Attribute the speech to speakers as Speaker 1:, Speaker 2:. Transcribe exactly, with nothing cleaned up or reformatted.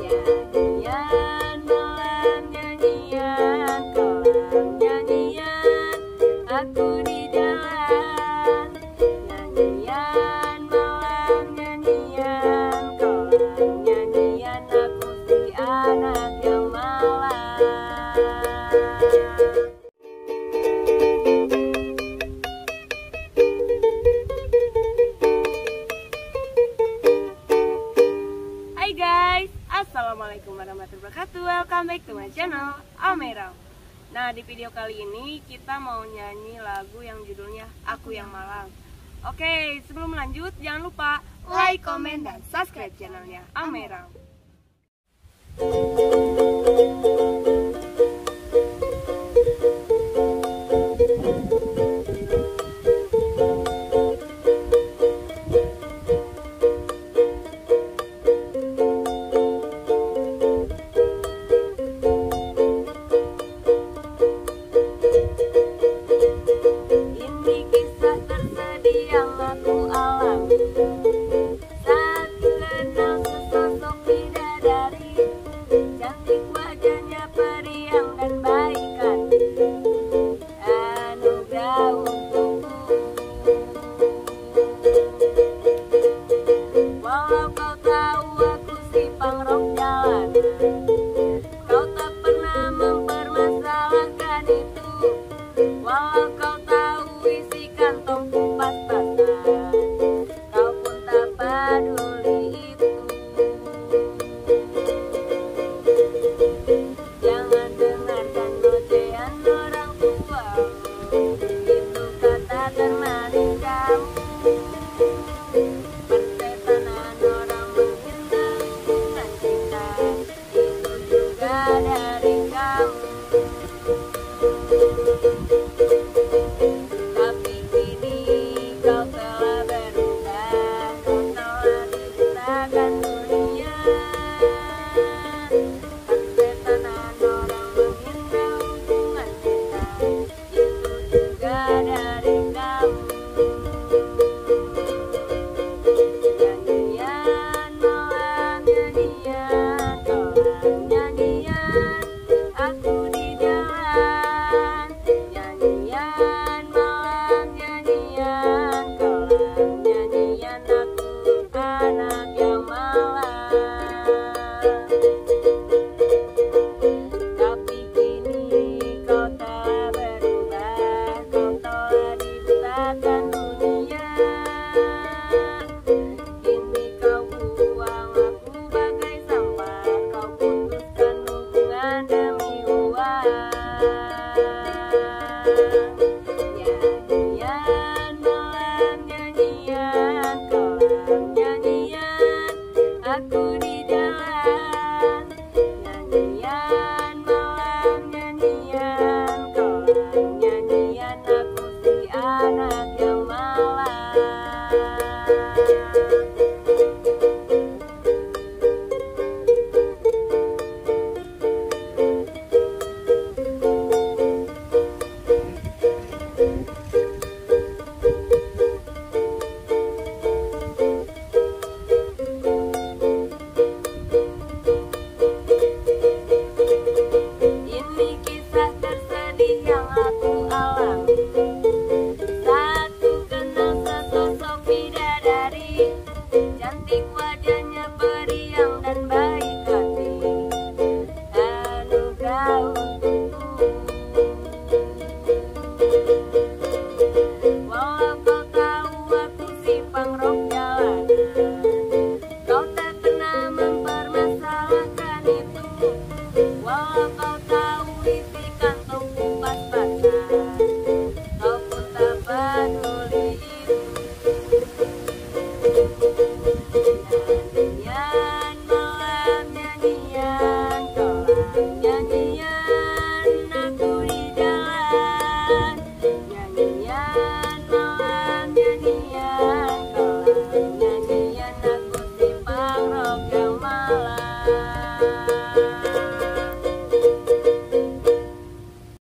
Speaker 1: Nyanyian malam, nyanyian kolam, nyanyian aku di jalan. Nyanyian malam, nyanyian kolam, nyanyian aku si anak yang malam. Hai guys, assalamualaikum warahmatullahi wabarakatuh. Welcome back to my channel Almera. Nah, di video kali ini kita mau nyanyi lagu yang judulnya Aku Yang Malang. Oke, sebelum lanjut jangan lupa like, comment, dan subscribe channelnya Almera.